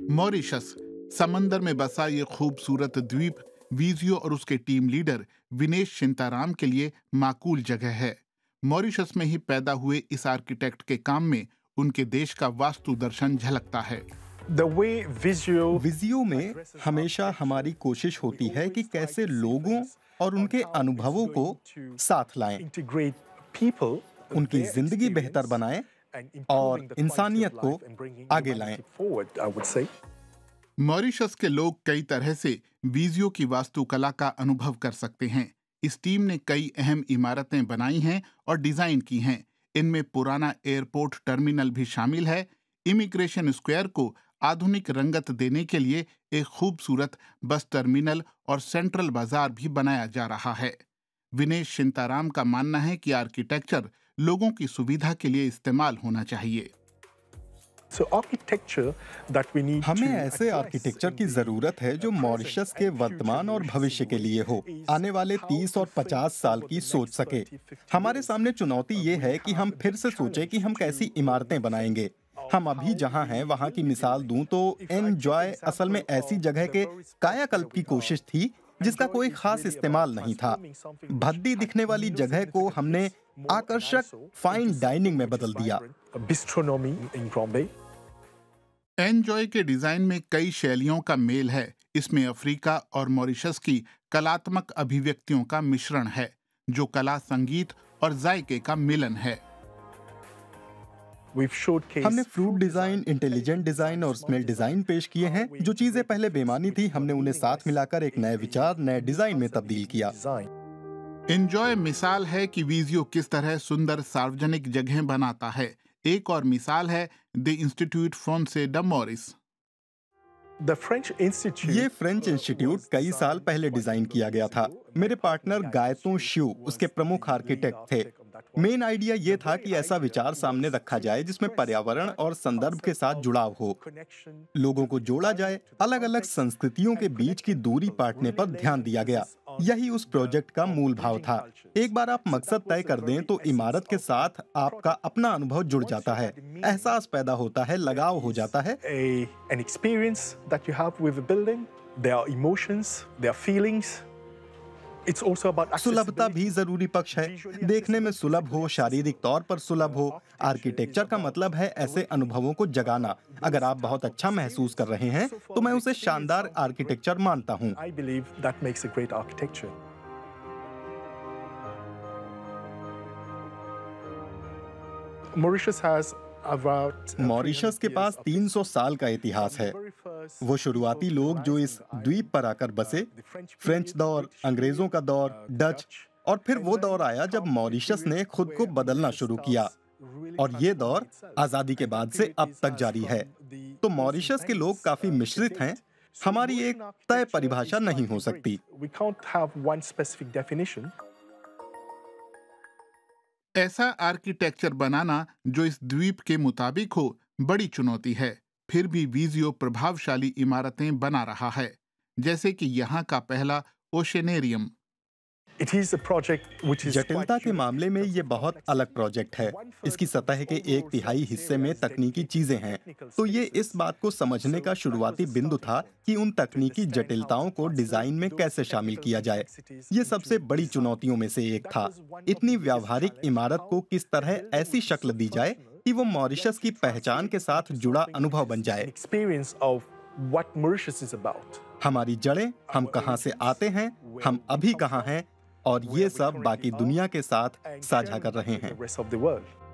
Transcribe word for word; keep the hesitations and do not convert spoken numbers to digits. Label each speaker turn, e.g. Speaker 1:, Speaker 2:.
Speaker 1: Mauritius समंदर में बसा ये खूबसूरत द्वीप वीजियो और उसके टीम लीडर विनेश शिंताराम के लिए माकूल जगह है। मॉरिशस में ही पैदा हुए इस आर्किटेक्ट के काम में उनके देश का वास्तु दर्शन झलकता है।
Speaker 2: विजियो में हमेशा हमारी कोशिश होती है कि कैसे लोगों और उनके अनुभवों को साथ लाएं, उनकी जिंदगी बेहतर बनाएं और इंसानियत को आगे लाएं।
Speaker 1: मॉरिशस के लोग कई तरह से वीजियो की वास्तुकला का अनुभव कर सकते हैं। इस टीम ने कई अहम इमारतें बनाई हैं और डिजाइन की हैं। इनमें पुराना एयरपोर्ट टर्मिनल भी शामिल है। इमिग्रेशन स्क्वायर को आधुनिक रंगत देने के लिए एक खूबसूरत बस टर्मिनल और सेंट्रल बाजार भी बनाया जा रहा है। विनेश शिंताराम का मानना है कि आर्किटेक्चर लोगों की सुविधा के लिए इस्तेमाल होना चाहिए।
Speaker 2: So हमें ऐसे आर्किटेक्चर की जरूरत है जो मॉरिशस के वर्तमान और भविष्य के लिए हो, आने वाले तीस और पचास साल की सोच सके। हमारे सामने चुनौती ये है कि हम फिर से सोचें कि हम कैसी इमारतें बनाएंगे। हम अभी जहां हैं वहां की मिसाल दूं तो एनजॉय असल में ऐसी जगह के कायाकल्प की कोशिश थी जिसका कोई खास इस्तेमाल नहीं था। भद्दी दिखने वाली जगह को हमने आकर्षक फाइन डाइनिंग में बदल दिया।
Speaker 1: एनजॉय के डिजाइन में कई शैलियों का मेल है। इसमें अफ्रीका और मॉरिशस की कलात्मक अभिव्यक्तियों का मिश्रण है, जो कला, संगीत और जायके का मिलन है।
Speaker 2: हमने फ्रूट डिजाइन, इंटेलिजेंट डिजाइन और स्मेल डिजाइन पेश किए हैं। जो चीजें पहले बेमानी थी, हमने उन्हें साथ मिलाकर एक नए विचार, नए डिजाइन में तब्दील किया।
Speaker 1: एनजॉय मिसाल है कि वीजियो किस तरह सुंदर सार्वजनिक जगह बनाता है। एक और मिसाल है द इंस्टीट्यूट फ्रांसे ड मॉरिस।
Speaker 2: ये फ्रेंच इंस्टीट्यूट कई साल पहले डिजाइन किया गया था। मेरे पार्टनर गायतों शिव उसके प्रमुख आर्किटेक्ट थे। मेन आइडिया ये था कि ऐसा विचार सामने रखा जाए जिसमें पर्यावरण और संदर्भ के साथ जुड़ाव हो, लोगों को जोड़ा जाए, अलग अलग संस्कृतियों के बीच की दूरी पाटने पर ध्यान दिया गया। यही उस प्रोजेक्ट का मूल भाव था। एक बार आप मकसद तय कर दें तो इमारत के साथ आपका अपना अनुभव जुड़ जाता है, एहसास पैदा होता है, लगाव हो जाता है। सुलभता भी जरूरी पक्ष है। देखने में सुलभ हो, शारीरिक तौर पर सुलभ हो। आर्किटेक्चर का मतलब है ऐसे अनुभवों को जगाना। अगर आप बहुत अच्छा महसूस कर रहे हैं तो मैं उसे शानदार आर्किटेक्चर मानता हूं। मॉरिशस के पास तीन सौ साल का इतिहास है। वो शुरुआती लोग जो इस द्वीप पर आकर बसे, फ्रेंच दौर, अंग्रेजों का दौर, डच, और फिर वो दौर आया जब मॉरिशस ने खुद को बदलना शुरू किया, और ये दौर आजादी के बाद से अब तक जारी है। तो मॉरिशस के लोग काफी मिश्रित हैं। हमारी एक तय परिभाषा नहीं हो सकती।
Speaker 1: ऐसा आर्किटेक्चर बनाना जो इस द्वीप के मुताबिक हो बड़ी चुनौती है। फिर भी वीजियो प्रभावशाली इमारतें बना रहा है, जैसे कि यहाँ का पहला ओशेनेरियम।
Speaker 2: जटिलता के मामले में ये बहुत अलग प्रोजेक्ट है। इसकी सतह के एक तिहाई हिस्से में तकनीकी चीजें हैं, तो ये इस बात को समझने का शुरुआती बिंदु था कि उन तकनीकी जटिलताओं को डिजाइन में कैसे शामिल किया जाए। ये सबसे बड़ी चुनौतियों में से एक था। इतनी व्यावहारिक इमारत को किस तरह ऐसी शक्ल दी जाए कि वो मॉरिशस की पहचान के साथ जुड़ा अनुभव बन जाए। हमारी जड़ें, हम कहाँ से आते हैं, हम अभी कहाँ हैं, और ये सब बाकी दुनिया के साथ साझा कर रहे हैं।